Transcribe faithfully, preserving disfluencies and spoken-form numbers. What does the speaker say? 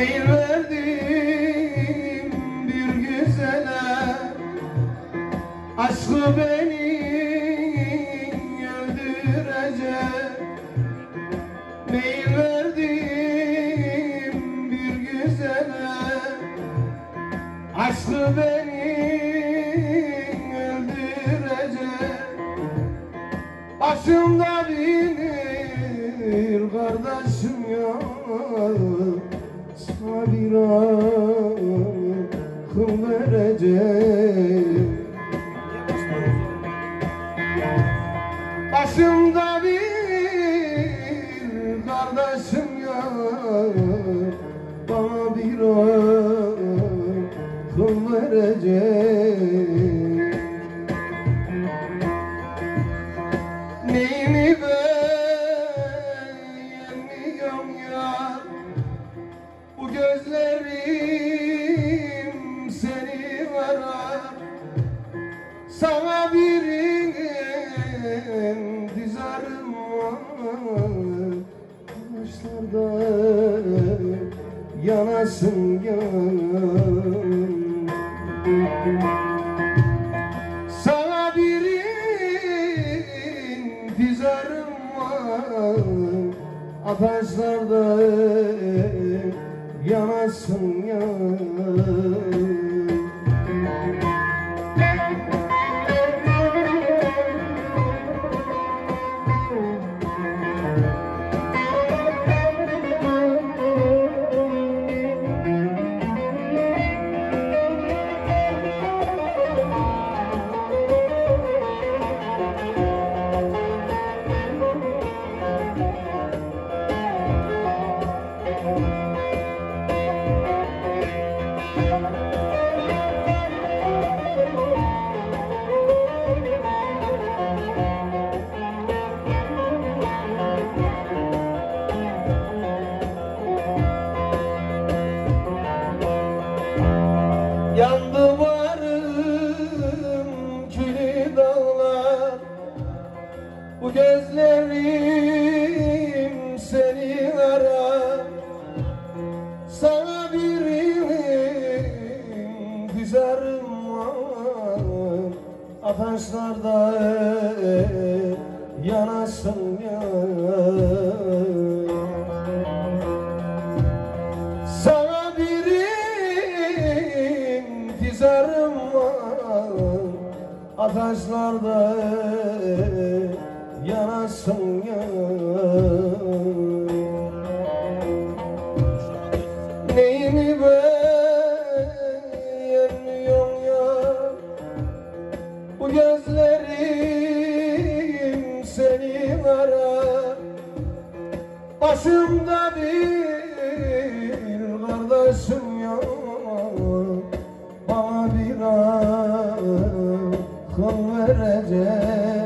Meyil verdim bir güzele, aşkı beni öldürecek. Meyil verdim bir güzele, aşkı beni öldürecek. Başımda bilir kardeşim ya, sana bir akıl verecek. Başımda bir kardeşim ya, bana bir akıl verecek. Neyimi beğenmiyorum ya, bu gözlerim seni arar. Sana birinin dizarım var, başlarda yanasın yan. Sana birinin dizarım var, ateşlerde yanasın yan. Yandı varım külü dağlar, bu gözlerim seni arar. Sana birinin güzerim var, ateşlerde yanasın yan. Sana birinin güzerim var, ateşlerde yanasın yan. Neyimi beğenmiyorum ya, bu gözlerim seni arar. Başımda bir kardeşim ya, bana bir akıl verecek.